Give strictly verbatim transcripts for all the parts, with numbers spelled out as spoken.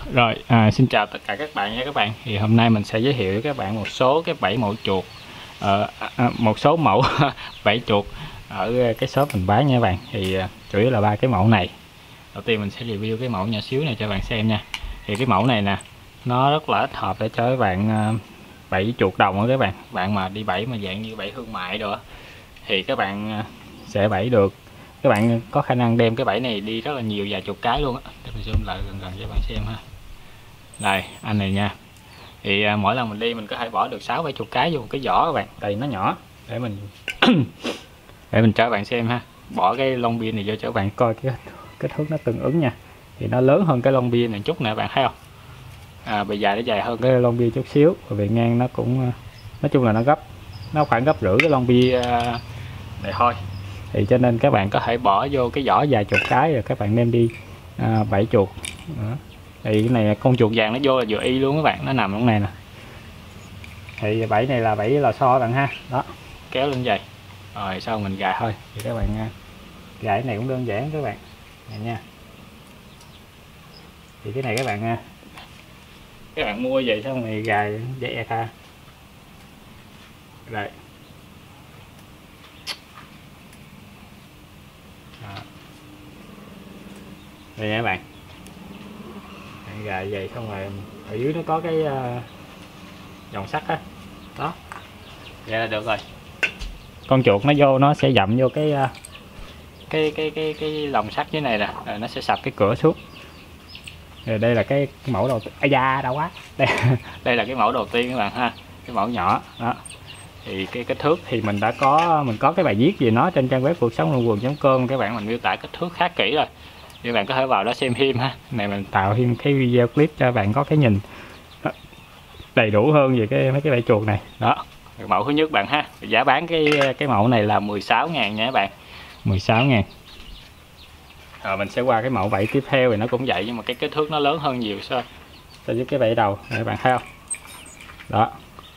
Rồi, à, xin chào tất cả các bạn nha các bạn. Thì hôm nay mình sẽ giới thiệu với các bạn một số cái bẫy mẫu chuột, ờ, à, một số mẫu bẫy chuột ở cái shop mình bán nha các bạn. Thì à, chủ yếu là ba cái mẫu này. Đầu tiên mình sẽ review cái mẫu nhỏ xíu này cho các bạn xem nha. Thì cái mẫu này nè, nó rất là thích hợp để cho các bạn à, bẫy chuột đồng á các bạn. Bạn mà đi bẫy mà dạng như bẫy thương mại rồi thì các bạn sẽ bẫy được. Các bạn có khả năng đem cái bẫy này đi rất là nhiều vài chục cái luôn á. Để mình zoom lại gần gần cho các bạn xem ha. Đây anh này nha, thì à, mỗi lần mình đi mình có thể bỏ được sáu bảy chục cái vô một cái vỏ các bạn. Đây nó nhỏ để mình để mình cho các bạn xem ha. Bỏ cái lon bia này vô cho các bạn coi cái kích thước nó tương ứng nha. Thì nó lớn hơn cái lon bia này chút nè bạn thấy không, à, bề dài nó dài hơn cái lon bia chút xíu, và bề ngang nó cũng nói chung là nó gấp nó khoảng gấp rưỡi cái lon bia này thôi. Thì cho nên các bạn có thể bỏ vô cái vỏ vài chục cái rồi các bạn đem đi à, bẫy chuột. Đó. Thì cái này con chuột vàng nó vô là vừa y luôn các bạn, nó nằm trong này nè. Thì bẫy này là bẫy lò xo bạn ha. Đó, kéo lên vậy rồi sau mình gài thôi. Thì các bạn gài cái này cũng đơn giản các bạn này nha. Thì cái này các bạn các bạn mua vậy xong rồi gài dây e tha rồi. Đó. Đây nha các bạn, gài vậy xong rồi ở dưới nó có cái uh, dòng sắt á. Đó, vậy là được rồi. Con chuột nó vô nó sẽ dậm vô cái uh, cái cái cái cái lồng sắt dưới này nè, rồi nó sẽ sập cái cửa xuống. Rồi đây là cái, cái mẫu đầu tiên. À da đau quá. Đây đây là cái mẫu đầu tiên các bạn ha, cái mẫu nhỏ đó. Thì cái kích thước thì mình đã có mình có cái bài viết về nó trên trang web cuộc sống luồn quần chấm com các bạn. Mình miêu tả kích thước khá kỹ rồi, các bạn có thể vào đó xem thêm ha. Này mình tạo thêm cái video clip cho bạn có cái nhìn đầy đủ hơn về cái mấy cái bẫy chuột này. Đó, mẫu thứ nhất bạn ha. Giá bán cái cái mẫu này là mười sáu ngàn nha các bạn, mười sáu ngàn. Rồi mình sẽ qua cái mẫu bẫy tiếp theo, thì nó cũng vậy nhưng mà cái kích thước nó lớn hơn nhiều so so với cái bẫy đầu này, các bạn thấy không. Đó,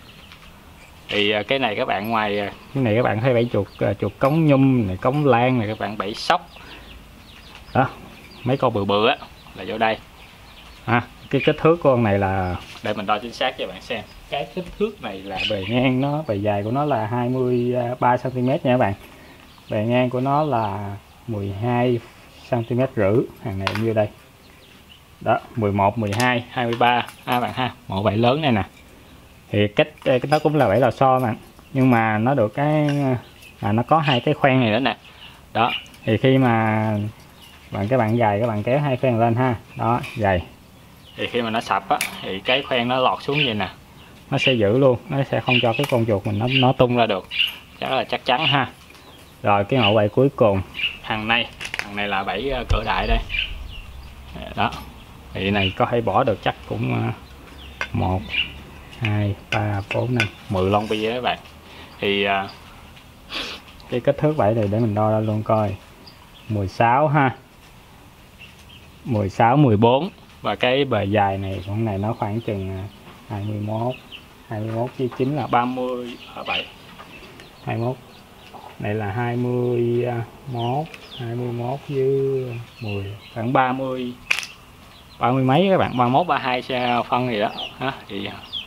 thì cái này các bạn ngoài cái này các bạn thấy bẫy chuột chuột cống nhum này, cống lan này, các bạn bẫy sóc đó, mấy con bự bự á là vô đây à. Cái kích thước của con này là để mình đo chính xác cho bạn xem. Cái kích thước này là bề ngang nó, bề dài của nó là hai mươi ba xăng ti mét nha các bạn. Bề ngang của nó là mười hai xăng ti mét rưỡi, hàng này như đây. Đó, mười một, mười hai, hai mươi ba à bạn ha. Mẫu bẫy lớn này nè. Thì cách nó cũng là bẫy lò xo bạn, nhưng mà nó được cái là nó có hai cái khoen này nữa nè. Đó, thì khi mà bạn các bạn gài các bạn kéo hai khoen lên ha. Đó, gài. Thì khi mà nó sập á thì cái khoen nó lọt xuống vậy nè, nó sẽ giữ luôn, nó sẽ không cho cái con chuột mình nó nó tung ra được, chắc là chắc chắn ha. Rồi cái mẫu bẫy cuối cùng, thằng này thằng này là bẫy cửa đại đây. Đó, thì này có thể bỏ được chắc cũng một hai ba bốn năm mười lon bia các bạn. Thì cái kích thước bẫy này để mình đo ra luôn coi, mười sáu ha, mười sáu, mười bốn. Và cái bề dài này con này nó khoảng chừng hai mươi mốt, hai mươi mốt với chín là ba mươi bảy, hai mươi mốt này là hai mươi mốt, hai mươi mốt với mười khoảng ba mươi, ba mươi mấy các bạn, ba mươi mốt, ba mươi hai phân gì đó ha. Thì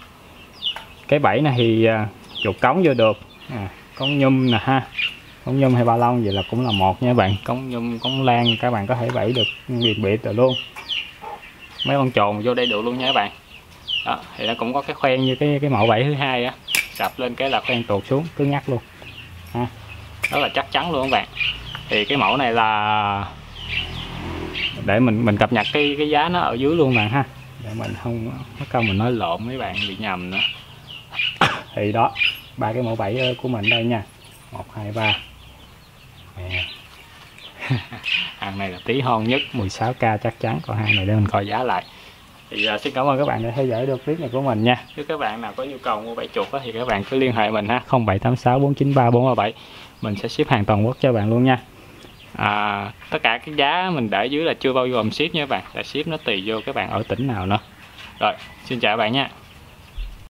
cái bẫy này thì chuột cống vô được à, cống nhum nè ha, cống nhum hay ba lông vậy là cũng là một nha các bạn. Cống nhum, cống lan các bạn có thể bẫy được biệt biệt rồi luôn, mấy con trồn vô đây được luôn nha các bạn. Đó, thì nó cũng có cái khoen như cái cái mẫu bẫy thứ hai á, sập lên cái là khoen tuột xuống cứ ngắt luôn ha, rất là chắc chắn luôn các bạn. Thì cái mẫu này là để mình mình cập nhật cái cái giá nó ở dưới luôn bạn ha, để mình không mất công mình nói lộn mấy bạn bị nhầm nữa. Thì đó, ba cái mẫu bẫy của mình đây nha, một hai ba. Hàng này là tí hon nhất, mười sáu k chắc chắn, còn hàng này để mình coi giá lại. Thì uh, xin cảm ơn các bạn đã theo dõi được clip này của mình nha. Nếu các bạn nào có nhu cầu mua bẫy chuột đó, thì các bạn cứ liên hệ mình ha, không bảy tám sáu bốn chín ba bốn ba bảy, mình sẽ ship hàng toàn quốc cho bạn luôn nha. À, tất cả cái giá mình để dưới là chưa bao gồm ship nha các bạn, tại ship nó tùy vô các bạn ở tỉnh nào nữa. Rồi, xin chào các bạn nha.